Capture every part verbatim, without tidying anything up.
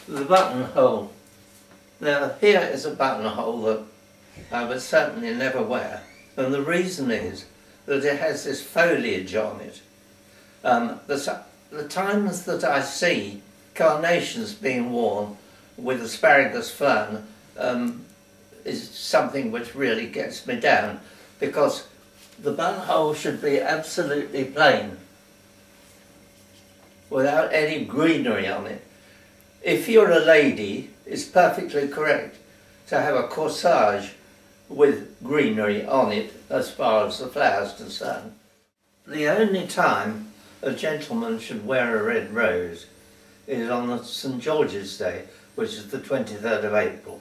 The buttonhole. Now here is a buttonhole that I would certainly never wear, and the reason is that it has this foliage on it. Um, the, the times that I see carnations being worn with asparagus fern um, is something which really gets me down, because the buttonhole should be absolutely plain, without any greenery on it. If you're a lady, it's perfectly correct to have a corsage with greenery on it as far as the flower is concerned. The only time a gentleman should wear a red rose is on the St George's Day, which is the twenty-third of April.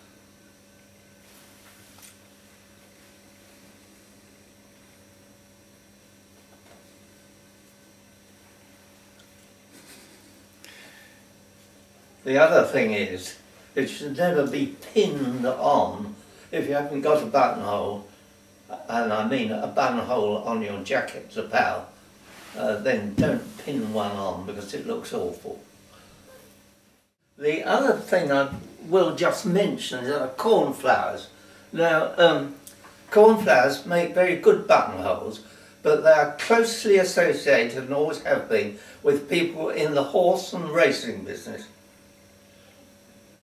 The other thing is, it should never be pinned on if you haven't got a buttonhole, and I mean a buttonhole on your jacket to pal, uh, then don't pin one on because it looks awful. The other thing I will just mention is uh, cornflowers. Now, um, cornflowers make very good buttonholes, but they are closely associated, and always have been, with people in the horse and racing business.